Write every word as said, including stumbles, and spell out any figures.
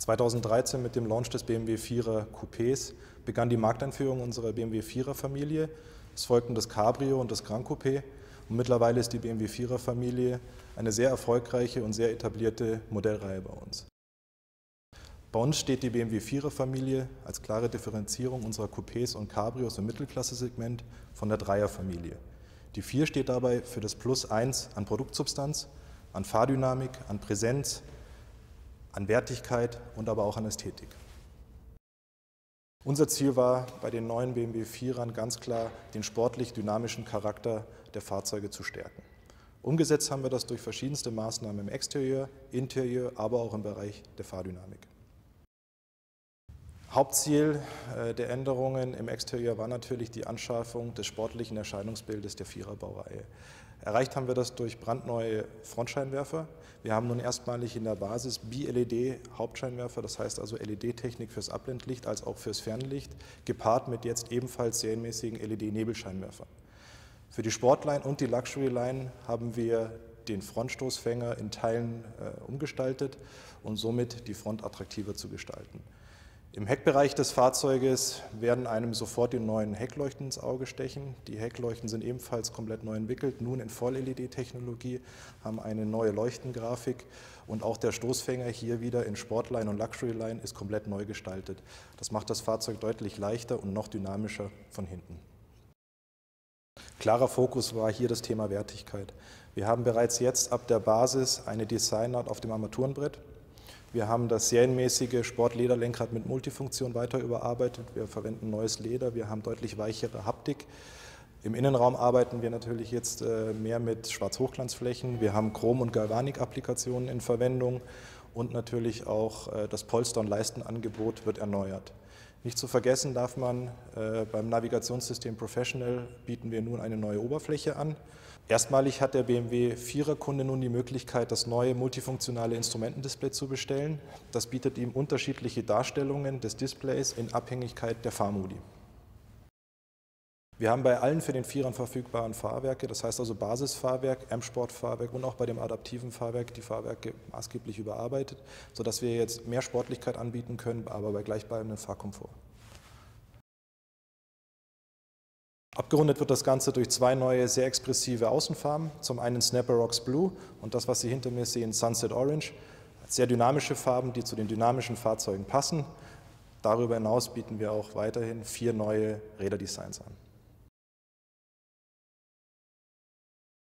zweitausenddreizehn mit dem Launch des B M W Vierer Coupés begann die Markteinführung unserer B M W Vierer Familie. Es folgten das Cabrio und das Gran Coupé und mittlerweile ist die B M W Vierer Familie eine sehr erfolgreiche und sehr etablierte Modellreihe bei uns. Bei uns steht die B M W Vierer Familie als klare Differenzierung unserer Coupés und Cabrios im Mittelklasse-Segment von der Dreier-Familie. Die vier steht dabei für das Plus eins an Produktsubstanz, an Fahrdynamik, an Präsenz, an Wertigkeit und aber auch an Ästhetik. Unser Ziel war bei den neuen B M W Vierern ganz klar, den sportlich dynamischen Charakter der Fahrzeuge zu stärken. Umgesetzt haben wir das durch verschiedenste Maßnahmen im Exterieur, Interieur, aber auch im Bereich der Fahrdynamik. Hauptziel der Änderungen im Exterieur war natürlich die Anschaffung des sportlichen Erscheinungsbildes der Vierer-Baureihe. Erreicht haben wir das durch brandneue Frontscheinwerfer. Wir haben nun erstmalig in der Basis Bi-L E D-Hauptscheinwerfer, das heißt also L E D-Technik fürs Abblendlicht als auch fürs Fernlicht, gepaart mit jetzt ebenfalls serienmäßigen L E D-Nebelscheinwerfern. Für die Sportline und die Luxury-Line haben wir den Frontstoßfänger in Teilen äh, umgestaltet und somit die Front attraktiver zu gestalten. Im Heckbereich des Fahrzeuges werden einem sofort die neuen Heckleuchten ins Auge stechen. Die Heckleuchten sind ebenfalls komplett neu entwickelt, nun in Voll-L E D-Technologie, haben eine neue Leuchtengrafik und auch der Stoßfänger hier wieder in Sportline und Luxury-Line ist komplett neu gestaltet. Das macht das Fahrzeug deutlich leichter und noch dynamischer von hinten. Klarer Fokus war hier das Thema Wertigkeit. Wir haben bereits jetzt ab der Basis eine Designart auf dem Armaturenbrett. Wir haben das serienmäßige Sportlederlenkrad mit Multifunktion weiter überarbeitet. Wir verwenden neues Leder, wir haben deutlich weichere Haptik. Im Innenraum arbeiten wir natürlich jetzt mehr mit Schwarz-Hochglanzflächen. Wir haben Chrom- und Galvanik-Applikationen in Verwendung und natürlich auch das Polster- und Leistenangebot wird erneuert. Nicht zu vergessen darf man, äh, beim Navigationssystem Professional bieten wir nun eine neue Oberfläche an. Erstmalig hat der B M W Vierer Kunde nun die Möglichkeit, das neue multifunktionale Instrumentendisplay zu bestellen. Das bietet ihm unterschiedliche Darstellungen des Displays in Abhängigkeit der Fahrmodi. Wir haben bei allen für den Vierern verfügbaren Fahrwerke, das heißt also Basisfahrwerk, M-Sport-Fahrwerk und auch bei dem adaptiven Fahrwerk die Fahrwerke maßgeblich überarbeitet, sodass wir jetzt mehr Sportlichkeit anbieten können, aber bei gleichbleibendem Fahrkomfort. Abgerundet wird das Ganze durch zwei neue, sehr expressive Außenfarben. Zum einen Snapper Rocks Blue und das, was Sie hinter mir sehen, Sunset Orange. Sehr dynamische Farben, die zu den dynamischen Fahrzeugen passen. Darüber hinaus bieten wir auch weiterhin vier neue Räderdesigns an.